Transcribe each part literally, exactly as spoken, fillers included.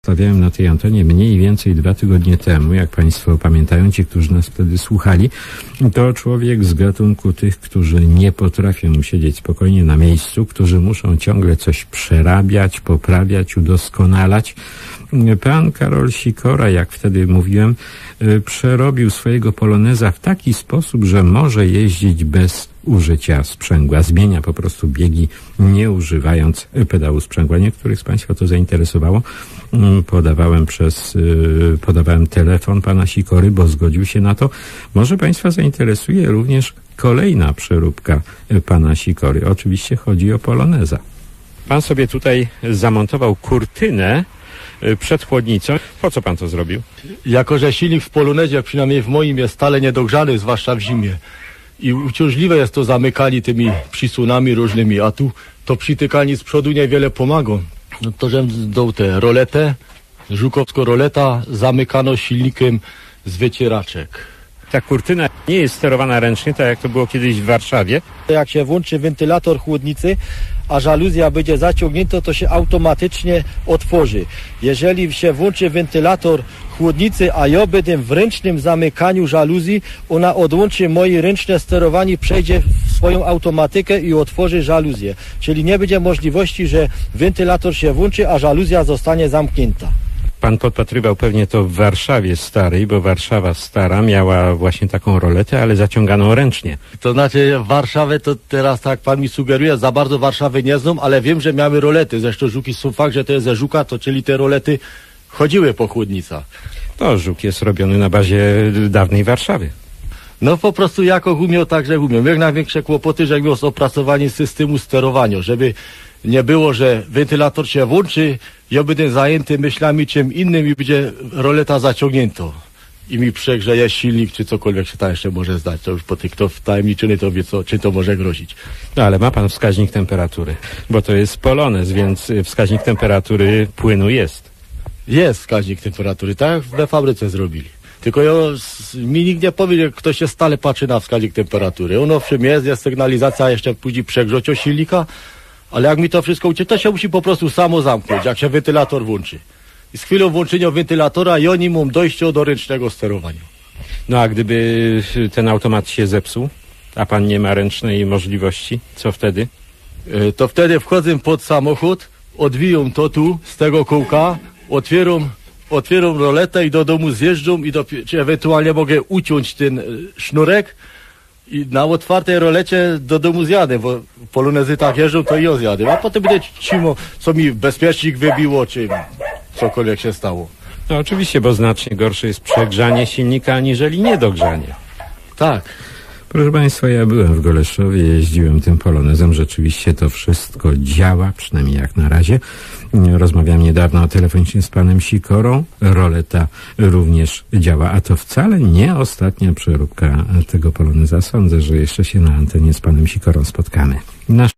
Stawiałem na tej antenie mniej więcej dwa tygodnie temu, jak Państwo pamiętają, ci, którzy nas wtedy słuchali, to człowiek z gatunku tych, którzy nie potrafią siedzieć spokojnie na miejscu, którzy muszą ciągle coś przerabiać, poprawiać, udoskonalać. Pan Karol Sikora, jak wtedy mówiłem, przerobił swojego poloneza w taki sposób, że może jeździć bez użycia sprzęgła. Zmienia po prostu biegi, nie używając pedału sprzęgła. Niektórych z Państwa to zainteresowało. Podawałem przez, podawałem telefon pana Sikory, bo zgodził się na to. Może Państwa zainteresuje również kolejna przeróbka pana Sikory. Oczywiście chodzi o poloneza. Pan sobie tutaj zamontował kurtynę przed chłodnicą. Po co pan to zrobił? Jako że silnik w polonezie, przynajmniej w moim, jest stale niedogrzany, zwłaszcza w zimie. I uciążliwe jest to zamykanie tymi przysunami różnymi, a tu to przytykanie z przodu niewiele pomaga. No to, że dał tę roletę, żukowską roleta, zamykano silnikiem z wycieraczek. Ta kurtyna nie jest sterowana ręcznie, tak jak to było kiedyś w Warszawie. Jak się włączy wentylator chłodnicy, a żaluzja będzie zaciągnięta, to się automatycznie otworzy. Jeżeli się włączy wentylator chłodnicy, a ja będę w ręcznym zamykaniu żaluzji, ona odłączy moje ręczne sterowanie, przejdzie w swoją automatykę i otworzy żaluzję. Czyli nie będzie możliwości, że wentylator się włączy, a żaluzja zostanie zamknięta. Pan podpatrywał pewnie to w Warszawie starej, bo Warszawa stara miała właśnie taką roletę, ale zaciąganą ręcznie. To znaczy w Warszawie to teraz, tak pan mi sugeruje, za bardzo Warszawy nie znam, ale wiem, że miały rolety. Zresztą żuki są fakt, że to jest ze żuka, to czyli te rolety chodziły po chłodnicach. To żuk jest robiony na bazie dawnej Warszawy. No po prostu jako umiał, także umiał. Jak największe kłopoty, że miał z opracowaniem systemu sterowania, żeby nie było, że wentylator się włączy, ja będę zajęty myślami czym innym i będzie roleta zaciągnięta. I mi przegrzeje silnik, czy cokolwiek się tam jeszcze może zdać. To już po tych, kto wtajemniczony, to wie, co, czym to może grozić. No ale ma pan wskaźnik temperatury, bo to jest polonez, więc wskaźnik temperatury płynu jest. Jest wskaźnik temperatury, tak jak we fabryce zrobili. Tylko ja, mi nikt nie powie, że ktoś się stale patrzy na wskaźnik temperatury. Ono owszem jest, jest sygnalizacja jeszcze później przegrzecza silnika, ale jak mi to wszystko uciekł, to się musi po prostu samo zamknąć, jak się wentylator włączy. I z chwilą włączenia wentylatora ja nie mam dojścia do ręcznego sterowania. No a gdyby ten automat się zepsuł, a pan nie ma ręcznej możliwości, co wtedy? Yy, to wtedy wchodzę pod samochód, odwijam to tu z tego kółka, otwieram, otwieram roletę i do domu zjeżdżam i do, czy ewentualnie mogę uciąć ten y, sznurek i na otwartej rolecie do domu zjadę, bo polonezy tak jeżdżą, to i ja zjadę. A potem będę cimo, co mi bezpiecznik wybiło, czy cokolwiek się stało. No oczywiście, bo znacznie gorsze jest przegrzanie silnika, aniżeli niedogrzanie. Tak. Proszę Państwa, ja byłem w Goleszowie, jeździłem tym polonezem, rzeczywiście to wszystko działa, przynajmniej jak na razie. Rozmawiałem niedawno telefonicznie z panem Sikorą, roleta również działa, a to wcale nie ostatnia przeróbka tego poloneza. Sądzę, że jeszcze się na antenie z panem Sikorą spotkamy. Nasz...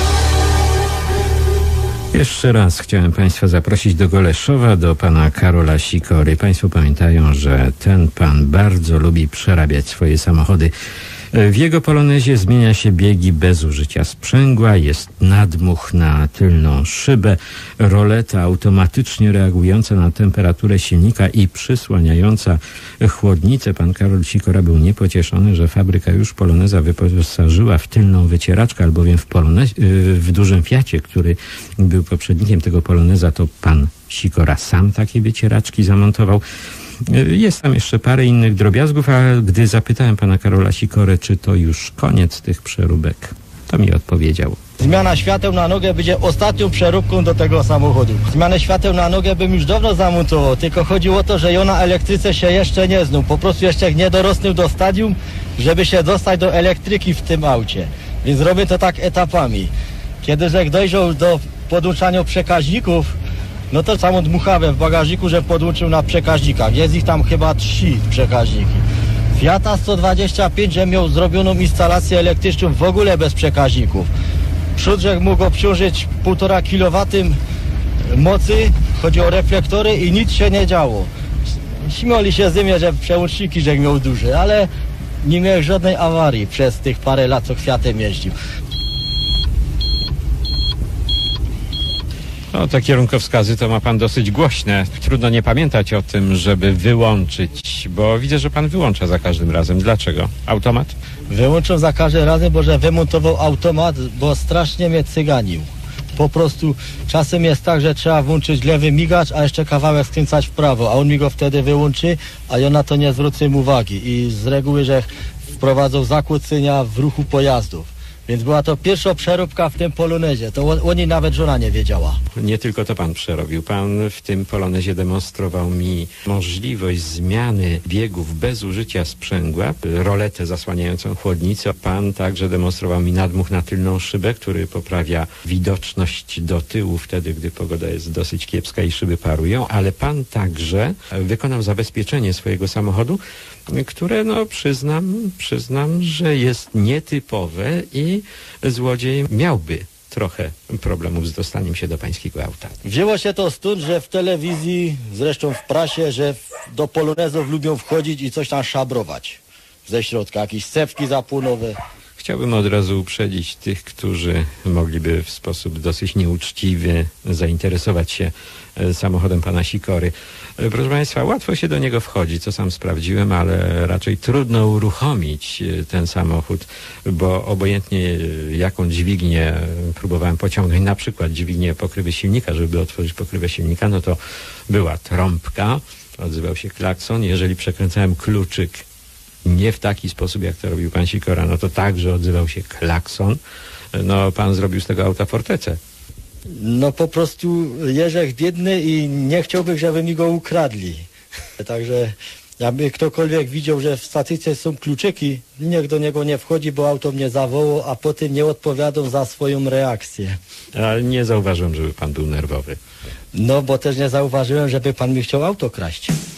Jeszcze raz chciałem Państwa zaprosić do Goleszowa, do pana Karola Sikory. Państwo pamiętają, że ten pan bardzo lubi przerabiać swoje samochody. W jego polonezie zmienia się biegi bez użycia sprzęgła, jest nadmuch na tylną szybę, roleta automatycznie reagująca na temperaturę silnika i przysłaniająca chłodnicę. Pan Karol Sikora był niepocieszony, że fabryka już poloneza wyposażyła w tylną wycieraczkę, albowiem w, polonez- w dużym Fiacie, który był poprzednikiem tego poloneza, to pan Sikora sam takie wycieraczki zamontował. Jest tam jeszcze parę innych drobiazgów, a gdy zapytałem pana Karola Sikorę, czy to już koniec tych przeróbek, to mi odpowiedział. Zmiana świateł na nogę będzie ostatnią przeróbką do tego samochodu. Zmianę świateł na nogę bym już dawno zamontował, tylko chodziło o to, że ja na elektryce się jeszcze nie znał. Po prostu jeszcze nie dorosnął do stadium, żeby się dostać do elektryki w tym aucie. Więc robię to tak etapami. Kiedy jak dojrzał do podłączania przekaźników, no to samo dmuchawę w bagażniku, że podłączył na przekaźnikach. Jest ich tam chyba trzy przekaźniki. Fiata sto dwadzieścia pięć, że miał zrobioną instalację elektryczną w ogóle bez przekaźników. Przód, że mógł obciążyć półtora kilowata mocy, chodzi o reflektory i nic się nie działo. Śmiali się z mnie, że przełączniki, że miał duże, ale nie miał żadnej awarii przez tych parę lat, co Fiatem jeździł. No, te kierunkowskazy to ma pan dosyć głośne. Trudno nie pamiętać o tym, żeby wyłączyć, bo widzę, że pan wyłącza za każdym razem. Dlaczego? Automat? Wyłączam za każdym razem, bo że wymontował automat, bo strasznie mnie cyganił. Po prostu czasem jest tak, że trzeba włączyć lewy migacz, a jeszcze kawałek skręcać w prawo, a on mi go wtedy wyłączy, a ja na to nie zwrócę uwagi. I z reguły, że wprowadzą zakłócenia w ruchu pojazdów. Więc była to pierwsza przeróbka w tym Polonezie. To o, o niej nawet żona nie wiedziała. Nie tylko to pan przerobił. Pan w tym Polonezie demonstrował mi możliwość zmiany biegów bez użycia sprzęgła, roletę zasłaniającą chłodnicę. Pan także demonstrował mi nadmuch na tylną szybę, który poprawia widoczność do tyłu wtedy, gdy pogoda jest dosyć kiepska i szyby parują, ale pan także wykonał zabezpieczenie swojego samochodu, które, no przyznam, przyznam, że jest nietypowe i złodziej miałby trochę problemów z dostaniem się do pańskiego auta. Wzięło się to stąd, że w telewizji, zresztą w prasie, że do polonezów lubią wchodzić i coś tam szabrować ze środka, jakieś cewki zapłonowe. Chciałbym od razu uprzedzić tych, którzy mogliby w sposób dosyć nieuczciwy zainteresować się samochodem pana Sikory. Proszę państwa, łatwo się do niego wchodzi, co sam sprawdziłem, ale raczej trudno uruchomić ten samochód, bo obojętnie jaką dźwignię próbowałem pociągnąć, na przykład dźwignię pokrywy silnika, żeby otworzyć pokrywę silnika, no to była trąbka, odzywał się klakson. Jeżeli przekręcałem kluczyk nie w taki sposób, jak to robił pan Sikora, no to także odzywał się klakson. No, pan zrobił z tego auta fortecę. No po prostu Jerzek biedny i nie chciałbym, żeby mi go ukradli. Także jakby ktokolwiek widział, że w statyce są kluczyki, niech do niego nie wchodzi, bo auto mnie zawołał, a potem nie odpowiadam za swoją reakcję. Ale nie zauważyłem, żeby pan był nerwowy. No bo też nie zauważyłem, żeby pan mi chciał auto kraść.